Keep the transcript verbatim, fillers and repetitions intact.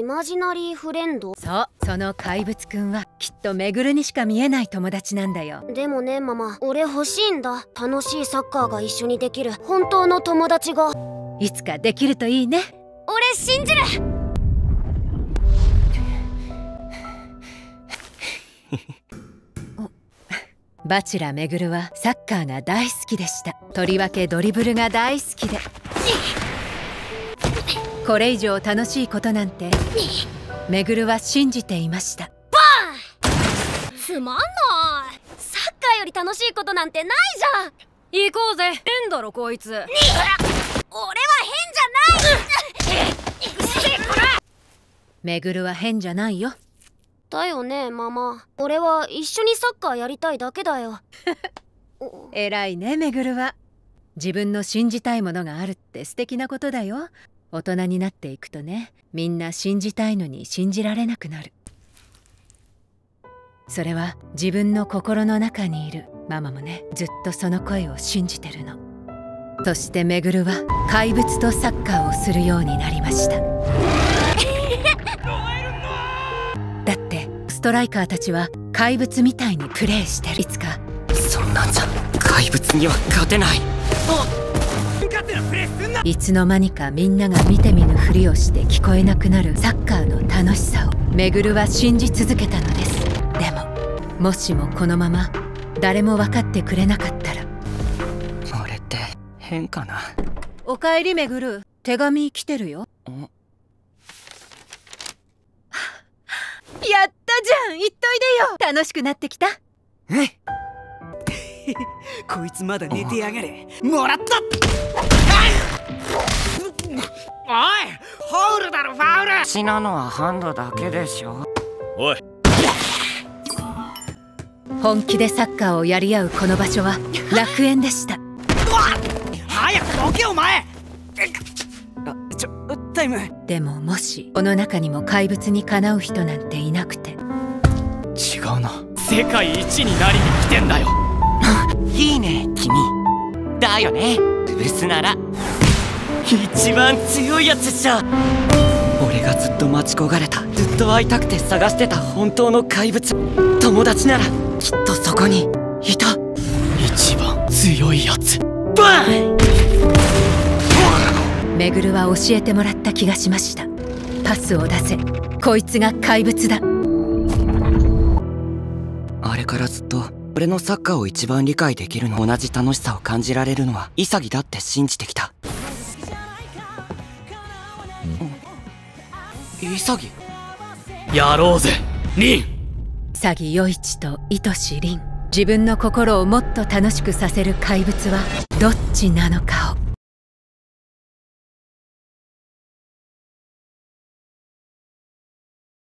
イマジナリーフレンド。 そう、その怪物くんはきっとめぐるにしか見えない友達なんだよ。 でもねママ、俺欲しいんだ。楽しいサッカーが一緒にできる本当の友達が。 いつかできるといいね。 俺信じる。 バチュラめぐるはサッカーが大好きでした。とりわけドリブルが大好きで、これ以上楽しいことなんてめぐるは信じていました。 バーン。つまんない。サッカーより楽しいことなんてないじゃん。 行こうぜ。変だろこいつ。俺は変じゃない。 めぐるは変じゃないよ。 だよねママ。俺は一緒にサッカーやりたいだけだよ。 偉いねめぐるは。自分の信じたいものがあるって素敵なことだよ。大人になっていくとね、みんな信じたいのに信じられなくなる。それは自分の心の中にいる。ママもね、ずっとその声を信じてるの。そしてめぐるは怪物とサッカーをするようになりました。だってストライカーたちは怪物みたいにプレーしてる。いつかそんなんじゃ怪物には勝てない。 いつの間にかみんなが見て見ぬふりをして聞こえなくなるサッカーの楽しさをめぐるは信じ続けたのです。でももしもこのまま誰も分かってくれなかったら。 俺って変かな。 おかえりめぐる、手紙来てるよ。やったじゃん、言っといでよ。楽しくなってきた。 えこいつまだ寝てやがれ。もらった。おい、ファウルだろファウル。 死なのはハンドだけでしょ。 おい、 本気でサッカーをやり合うこの場所は楽園でした。 早くどけお前。あ、ちょタイム。 でももしこの中にも怪物にかなう人なんていなくて。 違うな。 世界一になりに来てんだよ。 いいね君。だよね、ブスなら一番強いやつじゃ。俺がずっと待ち焦がれた、ずっと会いたくて探してた本当の怪物、友達ならきっとそこにいた。 一番強いやつ。 バン。 めぐるは教えてもらった気がしました。パスを出せ、こいつが怪物だ。 あれからずっと俺のサッカーを一番理解できるの、同じ楽しさを感じられるのは潔だって信じてきた。潔、 やろうぜリン。 潔世一と愛し凛、自分の心をもっと楽しくさせる怪物はどっちなのかを。